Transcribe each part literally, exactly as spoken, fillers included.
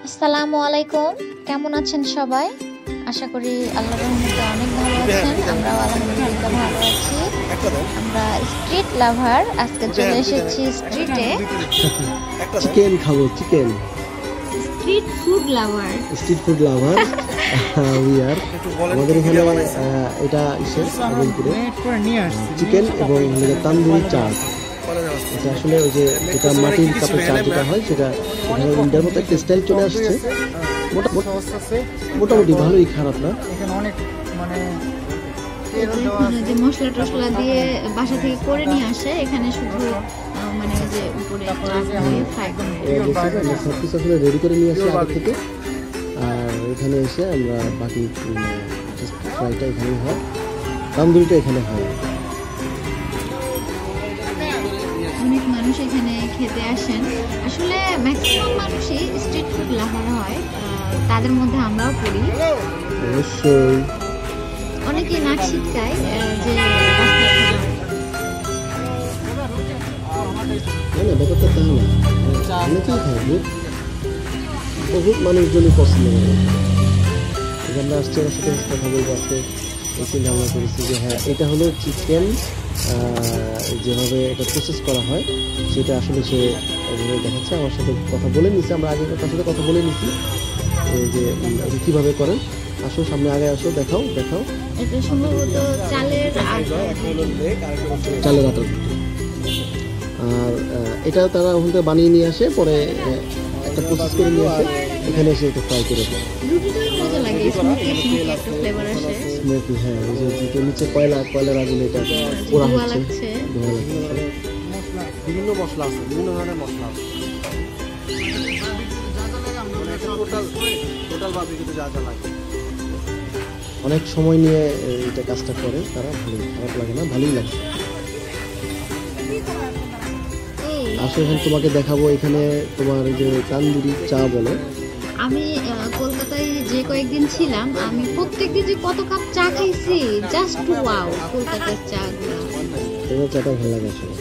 আসসালামু আলাইকুম, কেমন আছেন সবাই? আশা করি আল্লাহর রহমতে অনেক ভালো আছেন। আমরাও আলহামদুলিল্লাহ ভালো আছি। আমরা স্ট্রিট লাভার, আজকে চলে এসেছি স্ট্রিটে। চিকেন খাবো, chicken street food lover street food lover we are আমাদের এখানে এটা ইসে আগুনপুরে চিকেন এবং তান্দুরি চা। এটা আসলে ওই যে এটা মাটির কাপে চা যেটা হয় সেটা এখানে ইন্ডিয়ার মতো একটা স্টাইল চলে আসছে। মোটামুটি ভালোই, খারাপ না। যে মশলা টসলা দিয়ে বাসা থেকে করে নিয়ে আসে, এখানে শুধু মানে যে উপরে ফ্রাই করে সব কিছু আসলে রেডি করে নিয়ে আসি আগে থেকে। আর এখানে এসে আমরা বাকি ফ্রাইটা এখানে হয়, তান্দুরিটা এখানে হয়। অনেক মানুষ এখানে খেতে আসেন। আসলে ম্যাক্সিমাম মানুষই স্ট্রিট ফুড লাভার হয়, তাদের মধ্যে আমরাও পড়ি। অবশ্যই অনেকেই নাক ছিটকায় যে ব্যাপারটা তাই না, অনেকেই খায়, বহুত মানুষজনই পছন্দ করে। আমরা আসছি, আমার সাথে কথা বলবো। আজকে এই চিন্তা ভাবনা করেছি যে হ্যাঁ, এটা হলো চিকেন যেভাবে এটা প্রসেস করা হয় সেটা আসলে সে দেখাচ্ছে। আমার সাথে কথা বলে নিচ্ছে, আমরা আগে তার সাথে কথা বলে নিচ্ছি যে কীভাবে করেন। আসো, সামনে আগে আসো, দেখাও দেখাও। এটা সম্ভবত চালের চালের আটা। আর এটা তারা ওখান থেকে বানিয়ে নিয়ে আসে, পরে একটা প্রসেস করে নিয়ে আসে, এখানে এসে এটা ফ্রাই করে দেয়। স্মোকি, হ্যাঁ, ওই যে নিচে কয়লা কয়লার আগুনে এটা পোড়া হচ্ছে, ধোঁয়া লাগছে। বিভিন্ন মশলা আছে, বিভিন্ন ধরনের মশলা আছে। টোটাল টোটাল বারবিকিউতে যা যা লাগে অনেক সময় নিয়ে এটা কাজটা করে তারা। ভালোই, খারাপ লাগে না, ভালোই লাগে। আসলে এখানে তোমাকে দেখাবো, এখানে তোমার যে তান্দুরি চা বলে। আমি কলকাতায় যে কয়েকদিন ছিলাম, আমি প্রত্যেকদিন যে কত কাপ চা খাইছি, জাস্ট ওয়াও। কলকাতার চা গুলো, চাটা ভালো লাগে আসলে।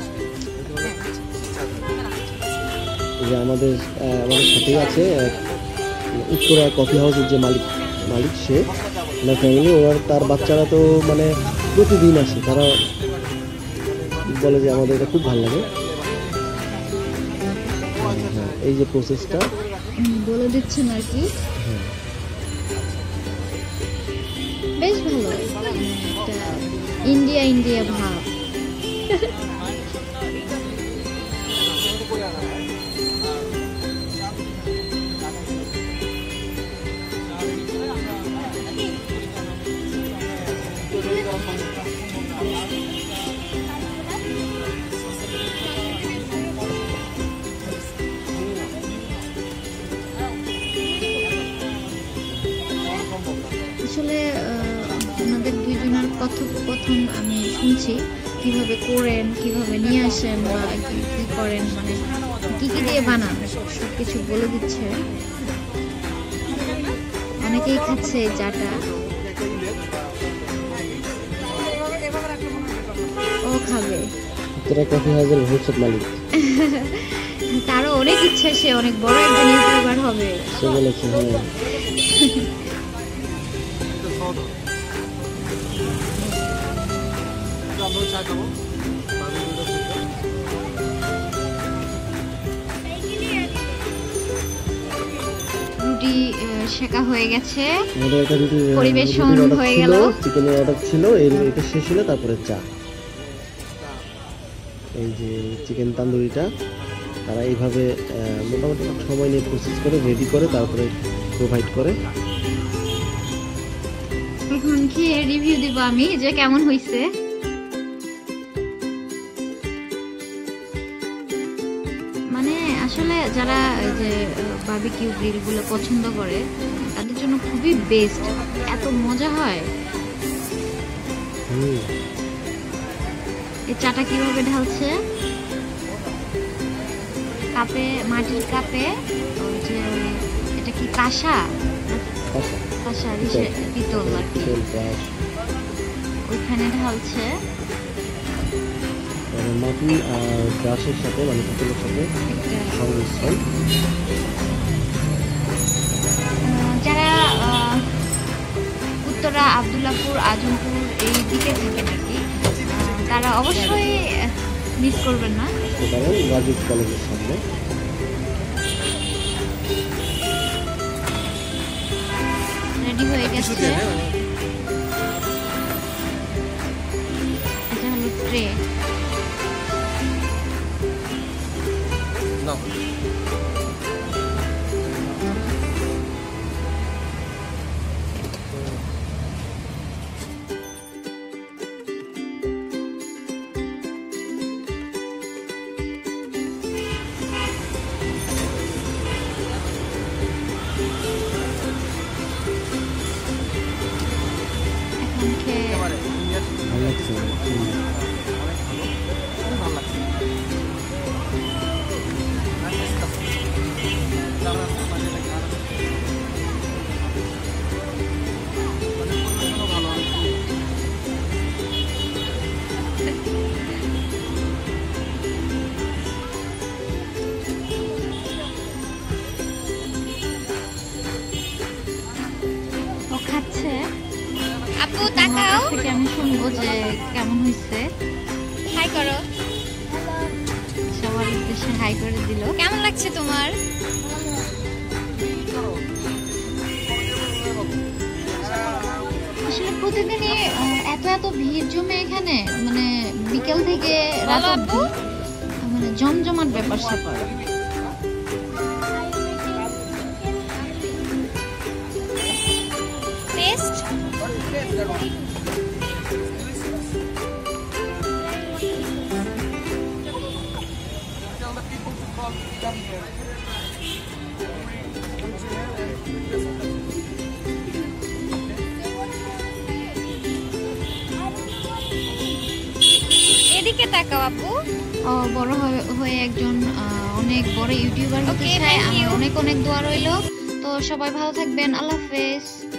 যে আমাদের আমাদের সাথেই আছে উত্তরা কফি হাউসের যে মালিক মালিক সে ওনার ফ্যামিলি, ওনার তার বাচ্চারা তো মানে প্রতিদিন আসে। তারা বলে যে আমাদের এটা খুব ভালো লাগে। হ্যাঁ, এই যে প্রসেসটা বলে দিচ্ছেন আর কি, বেশ ভালো। ইন্ডিয়া ইন্ডিয়া ভাব। আসলে ওনাদের দুইজনের কথোপকথন আমি শুনছি, কিভাবে করেন, কিভাবে নিয়ে আসেন, বা কি কি করেন, মানে কি কি দিয়ে বানান, সব কিছু বলে দিচ্ছে। অনেকেই খাচ্ছে এই চাটা। ও খাবে, উত্তরা কফি হাউসের ভবিষ্যৎ মালিক। তারও অনেক ইচ্ছা, সে অনেক বড় একজন ইউটিউবার হবে। সে বলেছে হ্যাঁ। রুটি শেখা হয়ে গেছে, পরিবেশন হয়ে গেল। চিকেনের অর্ডার ছিল, এটা শেষ হলো, তারপরে চা। এই যে চিকেন তান্দুরিটা তারা এইভাবে মোটামুটি সময় নিয়ে প্রসেস করে রেডি করে তারপরে প্রোভাইড করে। এখন খেয়ে রিভিউ দিব আমি যে কেমন হয়েছে। মানে আসলে যারা যে বারবিকিউ গ্রিল গুলো পছন্দ করে তাদের জন্য খুবই বেস্ট, এত মজা হয়। এই চাটা কিভাবে ঢালছে, কাপে, মাটির কাপে, ওই যে এটা কি কাঁসা কাঁসা পিতল আর কি, ওইখানে ঢালছে। মাটি আর ব্রাশের সাথে মানে পিতলের সাথে সংমিশ্রণ। আব্দুল্লাহপুর আজমপুর এই দিকে থাকেন আর কি, আহ, তারা অবশ্যই মিস করবেন না। আসতে পারেন রাজুক কলেজের সামনে। রেডি হয়ে গেছে, এটা হলো ট্রে। নাও এখন খেয়ে একেবারে ইন্ডিয়ান ভালো লাগছে হুম। অনেক ভালো, খুব ভালো লাগছে। Nice কাজ। যারা মানে like আর- মানে পরিবেশনও ভালো, অনেক সুন্দর। ও খাচ্ছে। আপু তাকাও, থেকে আমি শুনবো যে কেমন হয়েছে। হাই করো, সবার উদ্দেশ্যে হাই করে দিল। কেমন লাগছে তোমার? আসলে প্রতিদিনই আহ, এত এত ভিড় জমে এখানে, মানে বিকেল থেকে রাত অবধি মানে জমজমাট ব্যাপার স্যাপার। টেস্ট এদিকে তাকাও আপু। ও বড় হয়ে- হয়ে একজন আহ, অনেক বড় ইউটিউবার হতে Okay, চায়। thank আমার you. অনেক অনেক দোয়া রইলো। তো সবাই ভালো থাকবেন, আল্লাহ হাফেজ।